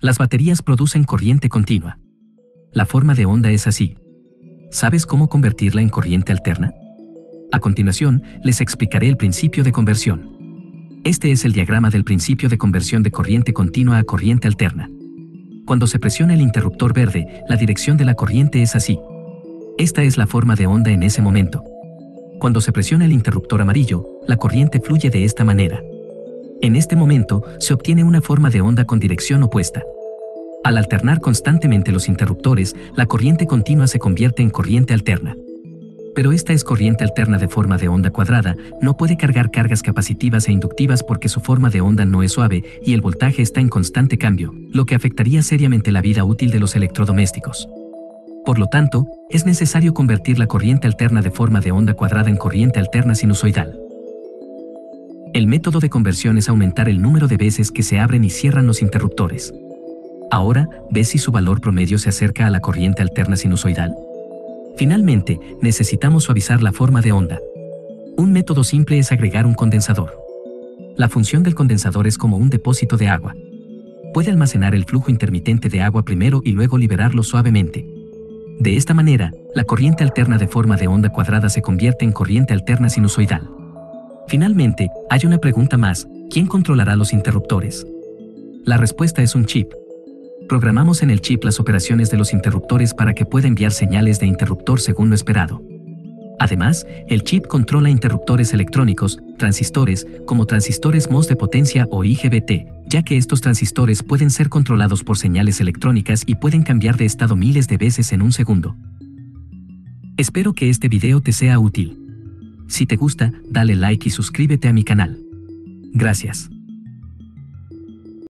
Las baterías producen corriente continua. La forma de onda es así. ¿Sabes cómo convertirla en corriente alterna? A continuación, les explicaré el principio de conversión. Este es el diagrama del principio de conversión de corriente continua a corriente alterna. Cuando se presiona el interruptor verde, la dirección de la corriente es así. Esta es la forma de onda en ese momento. Cuando se presiona el interruptor amarillo, la corriente fluye de esta manera. En este momento, se obtiene una forma de onda con dirección opuesta. Al alternar constantemente los interruptores, la corriente continua se convierte en corriente alterna. Pero esta es corriente alterna de forma de onda cuadrada, no puede cargar cargas capacitivas e inductivas porque su forma de onda no es suave y el voltaje está en constante cambio, lo que afectaría seriamente la vida útil de los electrodomésticos. Por lo tanto, es necesario convertir la corriente alterna de forma de onda cuadrada en corriente alterna sinusoidal. El método de conversión es aumentar el número de veces que se abren y cierran los interruptores. Ahora, ¿ves si su valor promedio se acerca a la corriente alterna sinusoidal? Finalmente, necesitamos suavizar la forma de onda. Un método simple es agregar un condensador. La función del condensador es como un depósito de agua. Puede almacenar el flujo intermitente de agua primero y luego liberarlo suavemente. De esta manera, la corriente alterna de forma de onda cuadrada se convierte en corriente alterna sinusoidal. Finalmente, hay una pregunta más: ¿quién controlará los interruptores? La respuesta es un chip. Programamos en el chip las operaciones de los interruptores para que pueda enviar señales de interruptor según lo esperado. Además, el chip controla interruptores electrónicos, transistores, como transistores MOS de potencia o IGBT, ya que estos transistores pueden ser controlados por señales electrónicas y pueden cambiar de estado miles de veces en un segundo. Espero que este video te sea útil. Si te gusta, dale like y suscríbete a mi canal. Gracias.